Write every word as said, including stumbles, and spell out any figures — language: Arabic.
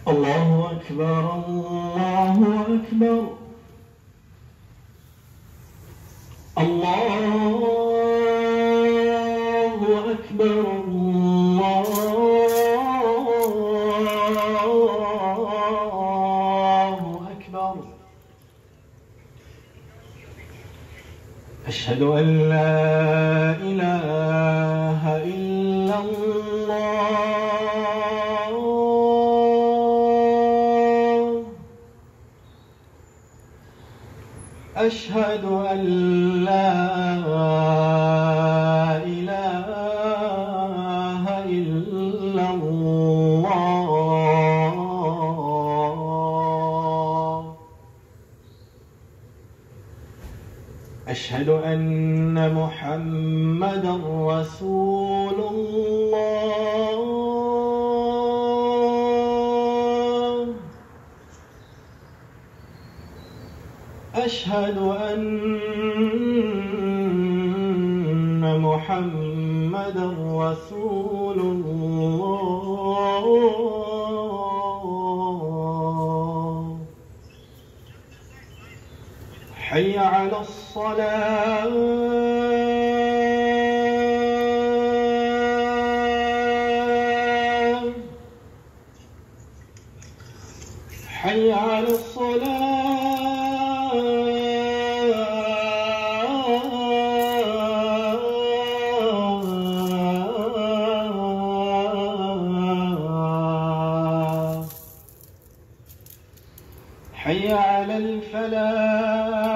الله أكبر الله أكبر الله أكبر الله أكبر. أشهد أن لا إله إلا الله. أشهد أن لا إله إلا الله. أشهد أن محمدًا رسول الله. أشهد أن محمدًا رسول الله. حي على الصلاة. حي على الصلاة. حي على الفلاح.